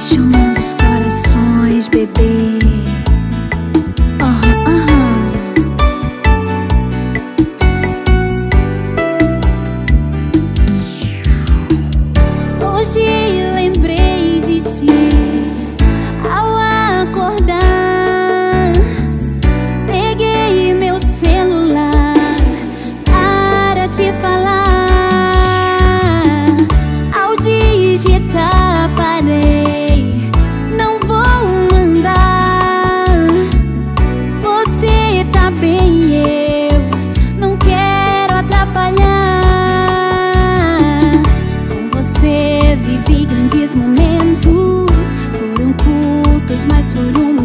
apaixonando os corações, bebê. Hoje lembrei de ti ao acordar. Peguei meu celular para te falar. Ao digitar parei, não vou mandar. Você tá bem, eu não quero atrapalhar. Com você vivi grandes momentos, foram curtos, mas foram